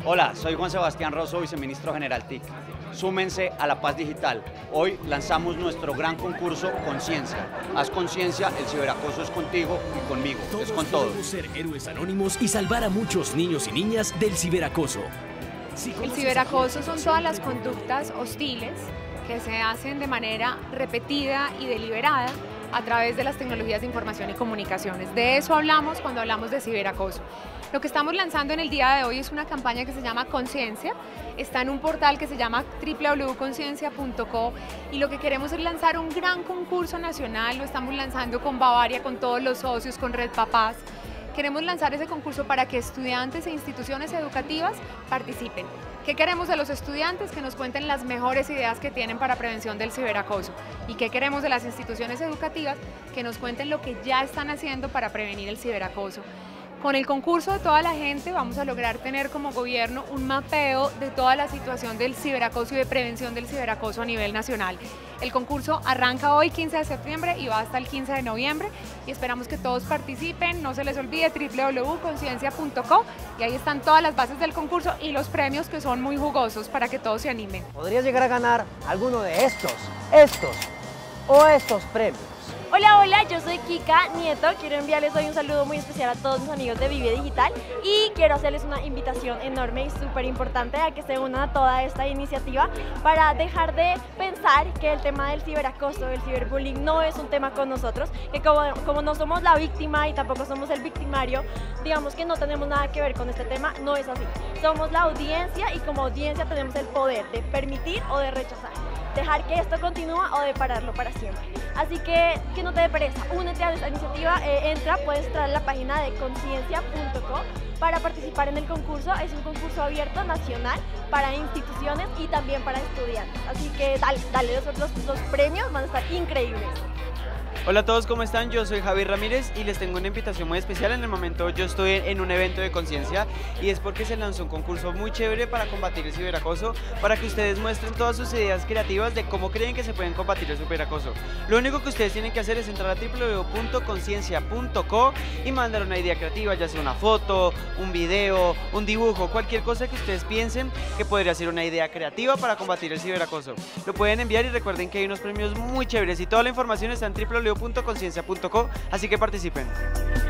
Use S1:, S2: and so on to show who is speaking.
S1: Hola, soy Juan Sebastián Rosso, viceministro general TIC. Súmense a La Paz Digital. Hoy lanzamos nuestro gran concurso Conciencia. Haz conciencia, el ciberacoso es contigo y conmigo, es con todos.
S2: Podemos ser héroes anónimos y salvar a muchos niños y niñas del ciberacoso.
S3: El ciberacoso son todas las conductas hostiles que se hacen de manera repetida y deliberada a través de las tecnologías de información y comunicaciones. De eso hablamos cuando hablamos de ciberacoso. Lo que estamos lanzando en el día de hoy es una campaña que se llama Conciencia, está en un portal que se llama www.conciencia.co y lo que queremos es lanzar un gran concurso nacional, lo estamos lanzando con Bavaria, con todos los socios, con Red Papás. Queremos lanzar ese concurso para que estudiantes e instituciones educativas participen. ¿Qué queremos de los estudiantes? Que nos cuenten las mejores ideas que tienen para prevención del ciberacoso. ¿Y qué queremos de las instituciones educativas? Que nos cuenten lo que ya están haciendo para prevenir el ciberacoso. Con el concurso de toda la gente vamos a lograr tener como gobierno un mapeo de toda la situación del ciberacoso y de prevención del ciberacoso a nivel nacional. El concurso arranca hoy 15 de septiembre y va hasta el 15 de noviembre y esperamos que todos participen. No se les olvide www.conciencia.co y ahí están todas las bases del concurso y los premios que son muy jugosos para que todos se animen.
S4: Podrías llegar a ganar alguno de estos premios.
S5: Hola, hola, yo soy Kika Nieto, quiero enviarles hoy un saludo muy especial a todos mis amigos de Vive Digital y quiero hacerles una invitación enorme y súper importante a que se unan a toda esta iniciativa para dejar de pensar que el tema del ciberacoso, del ciberbullying no es un tema con nosotros, que como no somos la víctima y tampoco somos el victimario, digamos que no tenemos nada que ver con este tema, no es así. Somos la audiencia y como audiencia tenemos el poder de permitir o de rechazar, dejar que esto continúe o de pararlo para siempre. Así que no te dé pereza, únete a esta iniciativa, puedes entrar a la página de conciencia.co para participar en el concurso. Es un concurso abierto nacional para instituciones y también para estudiantes. Así que dale, los premios van a estar increíbles.
S6: Hola a todos, ¿cómo están? Yo soy Javi Ramírez y les tengo una invitación muy especial. En el momento yo estoy en un evento de conciencia y es porque se lanzó un concurso muy chévere para combatir el ciberacoso, para que ustedes muestren todas sus ideas creativas de cómo creen que se pueden combatir el ciberacoso. Lo único que ustedes tienen que hacer es entrar a www.conciencia.co y mandar una idea creativa, ya sea una foto, un video, un dibujo, cualquier cosa que ustedes piensen que podría ser una idea creativa para combatir el ciberacoso. Lo pueden enviar y recuerden que hay unos premios muy chéveres y toda la información está en www.conciencia.co, así que participen.